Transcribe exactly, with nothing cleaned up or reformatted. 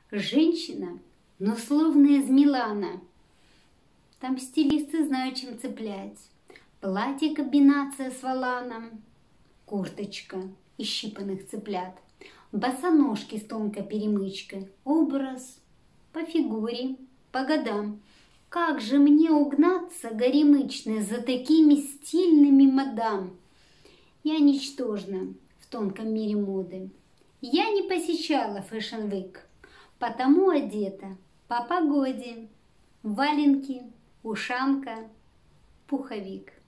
Женщина, но словно из Милана. Там стилисты знают, чем цеплять. Платье комбинация с воланом, курточка из щипанных цыплят, босоножки с тонкой перемычкой, образ по фигуре, по годам. Как же мне угнаться, горемычной, за такими стильными мадам? Я ничтожна в тонком мире моды. Я не посещала Fashion Week, потому одета по погоде. Валенки, ушанка, пуховик.